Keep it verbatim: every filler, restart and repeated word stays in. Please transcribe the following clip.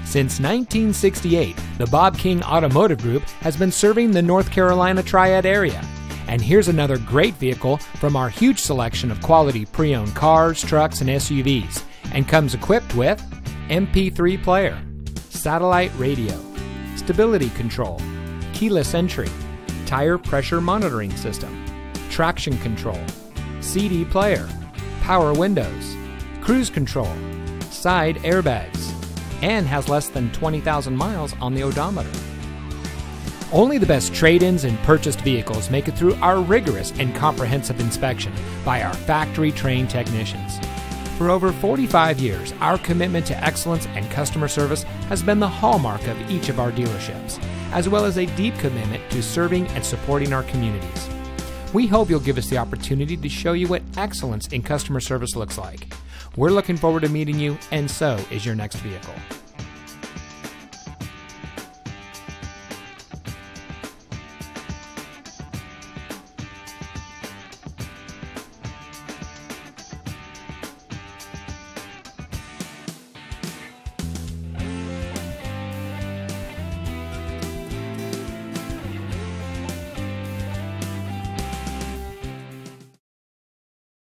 Since nineteen sixty-eight, the Bob King Automotive Group has been serving the North Carolina Triad area. And here's another great vehicle from our huge selection of quality pre-owned cars, trucks, and S U Vs, and comes equipped with M P three player, satellite radio, stability control, keyless entry, tire pressure monitoring system, traction control, C D player, power windows, cruise control, side airbags, and has less than twenty thousand miles on the odometer. Only the best trade-ins and purchased vehicles make it through our rigorous and comprehensive inspection by our factory-trained technicians. For over forty-five years, our commitment to excellence and customer service has been the hallmark of each of our dealerships, as well as a deep commitment to serving and supporting our communities. We hope you'll give us the opportunity to show you what excellence in customer service looks like. We're looking forward to meeting you, and so is your next vehicle.